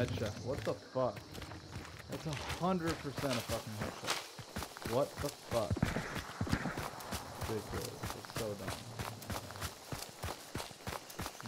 headshot. What the fuck? That's 100% a fucking headshot. What the fuck? Ridiculous. It's so dumb.